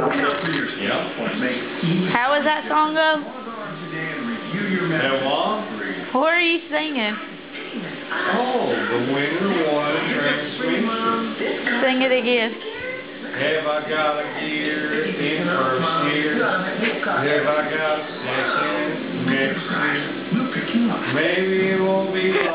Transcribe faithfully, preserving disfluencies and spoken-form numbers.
How does that song go? And what? What are you singing? Oh, the winner won transmission. Sing it again. Have I got a gear in first year? Have I got a second next year? Maybe it won't be